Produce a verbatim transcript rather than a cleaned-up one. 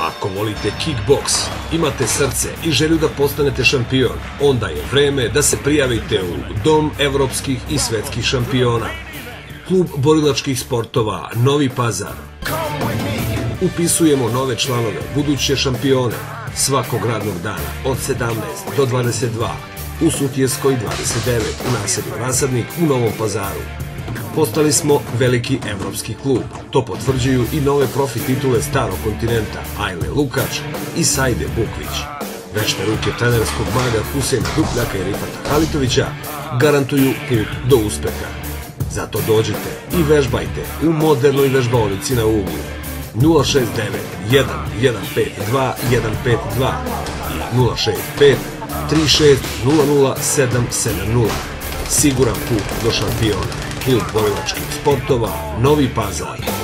Ako volite kickboks, imate srce i želju da postanete šampion, onda je vreme da se prijavite u Dom evropskih i svetskih šampiona. Klub borilačkih sportova Novi Pazar. Upisujemo nove članove, buduće šampione, svakog radnog dana od sedamnaest do dvadeset dva, u Sutjeskoj dvadeset devet, u naselju Rasadnik u Novom Pazaru. Postali smo veliki evropski klub, to potvrđuju i nove profi titule Starog kontinenta Ajle Lukač i Sajde Bukvić. Vešte ruke trenerskog maga Huseina Dupljaka i Rifata Halitovića garantuju put do uspeha. Zato dođite i vežbajte u modernoj vežbaonici na uglu nula šest devet jedan jedan pet dva jedan pet dva i nula šest pet tri šest nula nula sedam sedam nula. Siguran put do šampiona. Klub borilačkih sportova Novi Pazar.